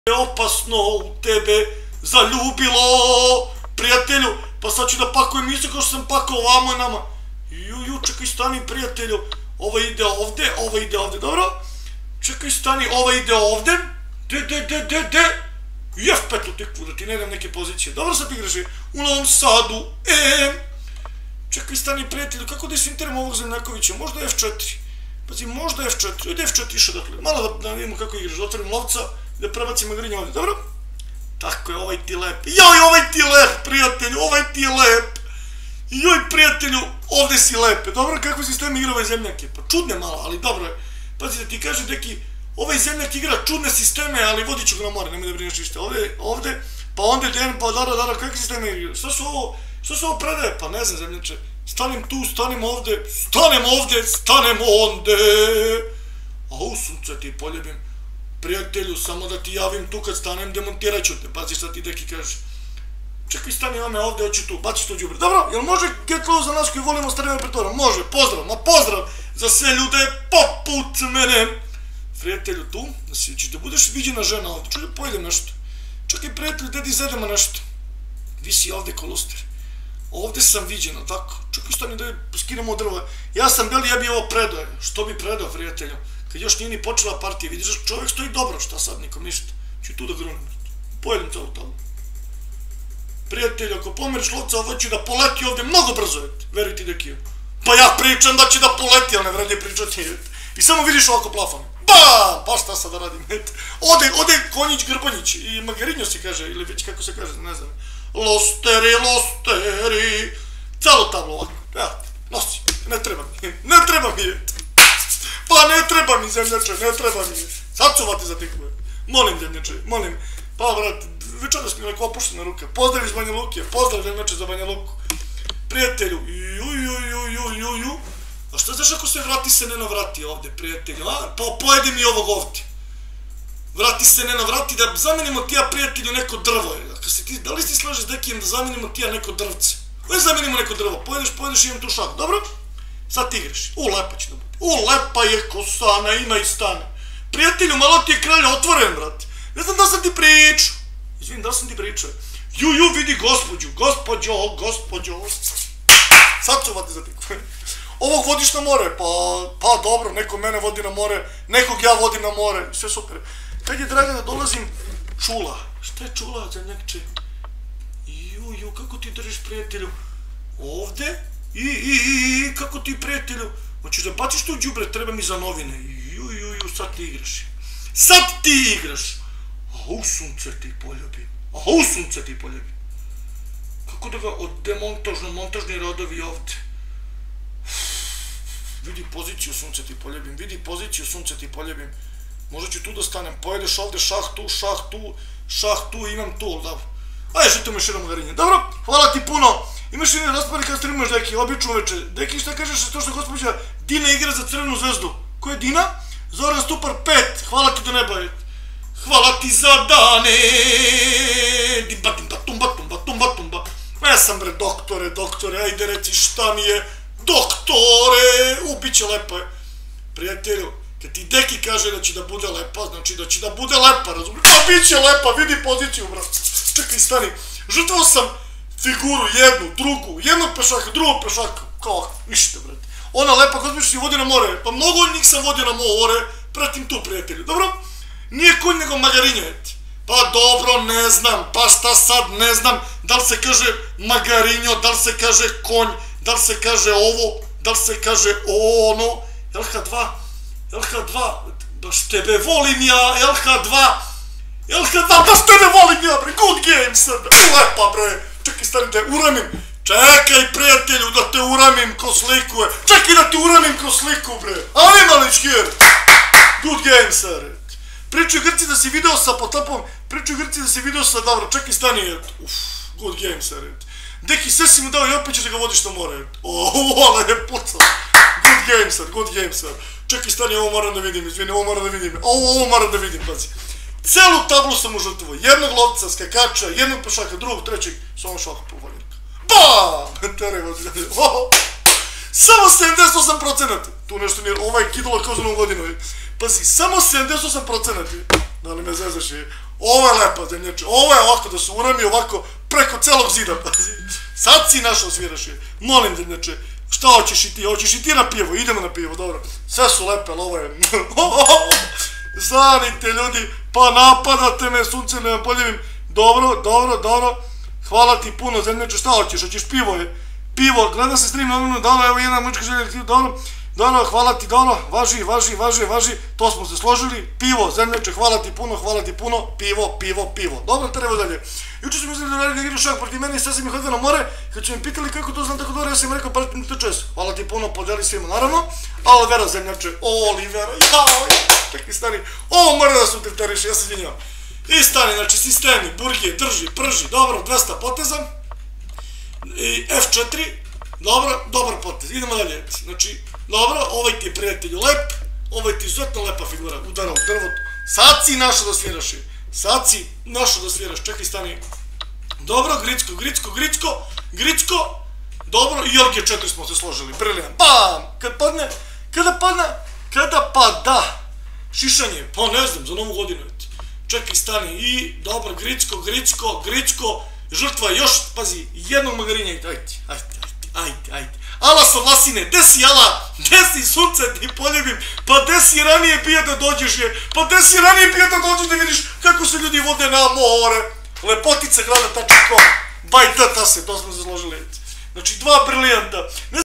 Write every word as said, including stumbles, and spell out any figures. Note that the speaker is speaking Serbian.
je opasno u tebe zaljubilo, prijatelju, pa sad ću da pakujem isto kao što sam pakao ovamo i nama. Ju, ju, čekaj, stani, prijatelju, ovaj ide ovde, ovaj ide ovde, dobro? Čekaj, stani, ovaj ide ovde, de, de, de, de, de, jef petlu tikvu, da ti ne dam neke pozicije, dobro sad igraš je, u Novom Sadu, e, čekaj, stani, prijatelju, kako da isinteram ovog Zemljakovića, možda F četiri, pazi, možda F četiri, ide F četiri išao dakle, malo da vidimo kako igraš, da otvorim lovca, da prebacim Magrinja ovdje, dobro? Tako je, ovaj ti lep, joj, ovaj ti lep, prijatelju, ovaj ti lep, joj, prijatelju, ovdje si lepe, dobro, kako sistem igra ovaj Zemljak je, pa čudne malo, ali dobro je, pazi da ti kažem neki, ovaj Zemljak igra čudne sisteme, ali vodit ću ga na more, nemoj da brineš ništa, ovdje, ovdje, pa onda den, pa dara, dara, kakvi sisteme igra, šta su ovo, šta su ovo predaje, pa ne znam Zemljače, stanem tu, stanem ovdje, stanem ovdje, stanem onde, a u sunce ti poljubim, prijatelju, samo da ti javim tu kad stanem, demontirat ću te, pazi šta ti deki kaže. Čekaj, stani ome ovdje, hoću tu, baci to đubre. Dobro, jel može get low za nas koji volimo starima repertoara? Može, pozdrav, ma pozdrav za sve ljude poput mene. Prijatelju, tu, da si, ćeš da budeš viđena žena ovdje, čuj da pojedem nešto. Čekaj, prijatelju, gdje ti zedemo nešto? Vi si ovdje ko luster. Ovdje sam viđena, tako. Čekaj, stani da skinemo drvo. Ja sam beli, ja bi ovo predao. Što bi predao, prijatelju? Kad još nije ni počela partija, vidiš da čovjek stoji dobro, šta sad, nikom ništa. Ću tu da grunem. Pojedem celu tablu. Prijatelju, ako pomeriš lovca, ovo će da poleti ovdje mnogo brzo, veruj ti dekiju. Pa ja pričam da će da poleti, ali ne vredi pričati. I samo vidiš ovako plafon. Bam! Pa šta sad da radim? Ode, ode Konjić Grbanjić i Magrinjo se kaže, ili već kako se kaže, ne znam. Losteri, losteri. Celu tablu ovako. Evo, nosi. Ne treba mi. Ne treba mi je. Pa ne treba mi, Zemljače, ne treba mi. Sad ću vati za tikve. Molim, Zemljače, molim. Pa, vrat, večeras mi neko opuštene ruke. Pozdrav iz Banja Luke, pozdrav, Zemljače, za Banja Luku. Prijatelju, ju, ju, ju, ju, ju, ju. A šta znaš ako se vrati se ne navrati ovdje, prijatelju, a? Pa pojedi mi ovog ovdje. Vrati se ne navrati da zamenimo ti ja, prijatelju, neko drvo. Da li ti slažeš s dekijem da zamenimo ti ja neko drvce? Koje zamenimo neko drvo? Pojedeš, pojedeš i imam tu šak, dobro? Sad ti igraš. U, lepa će da bude. U, lepa je kosana, ima i stane. Prijatelju, malo ti je kralja otvoren, brat. Ne znam da sam ti pričao. Izvinim, da sam ti pričao. Ju, ju, vidi gospođu, gospođo, gospođo. Sad ću vati za tikve. Ovog vodiš na more, pa, pa dobro, neko mene vodi na more, nekog ja vodim na more, sve super. Kad je draga da dolazim, čula. Šta je čula, Zemljakče? Ju, ju, kako ti držiš, prijatelju? Ovde? I, i, i, i, kako ti, prijatelju? Hoćeš da baciš tu đubre, treba mi za novine. Ju, ju, ju, sad ti igraš. Sad ti igraš! A u sunce ti poljubim. A u sunce ti poljubim. Kako da ga od demontažno, montažni radovi ovde. Vidi poziciju, sunce ti poljubim. Vidi poziciju, sunce ti poljubim. Možda ću tu da stanem. Pojedeš ovde, šah tu, šah tu, šah tu, imam tu, dobro. Ajde, žito me širom garinje. Dobro, hvala ti puno. Imaš jedne raspari kada streamuješ, Deki, obično uveče. Deki, šta kažeš to što gospođa Dina igra za Crvenu zvezdu? Ko je Dina? Zoran Stupar pet, hvala ti do neba. Hvala ti za dane. Dimba, dimba, tumba, tumba, tumba, tumba. Ne sam bre, doktore, doktore, ajde reci šta mi je. Doktore, u, bit će lepo je. Prijatelju, kad ti Deki kaže da će da bude lepa, znači da će da bude lepa, razumiješ? Pa bit će lepa, vidi poziciju, brat. Čekaj, stani, žrtvao sam figuru, jednu, drugu, jednog pešaka, drugog pešaka, kao, ništa, brate. Ona lepa, gospođa si vodi na more, pa mnogo od njih sam vodio na more, pratim tu, prijatelju, dobro? Nije konj nego Magarinjo, eti. Pa dobro, ne znam, pa šta sad, ne znam, da li se kaže Magarinjo, da li se kaže konj, da li se kaže ovo, da li se kaže ono, L H dva, L H dva, baš tebe volim ja, L H dva, L H dva, baš tebe volim ja, bre, good game, sad, lepa, bre. Čekaj, stani da te uramim. Čekaj, prijatelju, da te uramim ko sliku, je. Čekaj da te uramim ko sliku, bre. Ali malić here. Good game, sir. Pričaju Grci da si video sa potopom, pričaju Grci da si video sa, dobro, čekaj, stani, je. Uff, good game, sir. Deki, sve si mu dao i opet ćeš da ga vodiš na more. O, ale je pucao. Good game, sir, good game, sir. Čekaj, stani, ovo moram da vidim, izvini, ovo moram da vidim. Ovo, ovo moram da vidim, pazi. Celu tablu sam užrtvovao, jednog lovca, skakača, jednog pešaka, drugog, trećeg, samo šalka povoljnika. BAM! Tere vozi, samo sedamdeset osam procenata. Tu nešto nije, ovaj kidula kao za novu godinu. Pazi, samo sedamdeset osam procenata. Da li me zezaš je? ovo je lepa zemljače, ovo je ovako da se urami ovako preko celog zida, pazi. Sad si našao sviraš je, molim zemljače, šta hoćeš i ti, hoćeš i ti na pivo, idemo na pivo, dobro, sve su lepe, ali ovo je, zanite ljudi, pa napadate me, sunce ne vam poljevim, dobro, dobro, dobro, hvala ti puno zemljače, šta hoćeš, hoćeš pivo je, pivo, gleda se stream, dobro, dobro, evo jedna mučka želja, dobro, dobro, hvala ti, dobro, važi, važi, važi, važi, to smo se složili, pivo, zemljače, hvala ti puno, hvala ti puno, pivo, pivo, pivo, dobro, treba dalje. Juče smo mislili da radi da igra šak protiv mene i sve sam ih odveo na more, kad su mi pitali kako to znam tako dobro, ja sam im rekao pet minuta čas, hvala ti puno, podeli svima, naravno, a Olivera zemljače, Olivera, jao, čekaj stani, ovo mora da se utrtariš, ja se izvinjavam. I stani, znači sistemi, burgije, drži, prži, dobro, dvesta poteza, i F četiri, dobro, dobar potez, idemo dalje, znači, dobro, ovaj ti je prijatelju lep, ovaj ti je izuzetno lepa figura, udarao u drvo, sad si našao da sviraš, sad si našao da sviraš, čekaj stani, dobro, Gricko, Gricko, Gricko, Gricko, dobro, i Jorge četiri smo se složili, briljan, bam, kad padne, kada padne, kada pada, šišanje, pa ne znam, za novu godinu, čekaj stani, i dobro, Gricko, Gricko, Gricko, žrtva još, pazi, jednog magarinja, ajde, ajde, ajde, ajde, ala sa Vlasine, gde si ala, gde si sunce ti poljubim, pa gde si ranije bio da dođeš je, pa gde si ranije bio da dođeš da vidiš kako se ljudi vode na more, lepotica grada tačka com, baj da ta se, to smo se složili, znači dva brilijanta.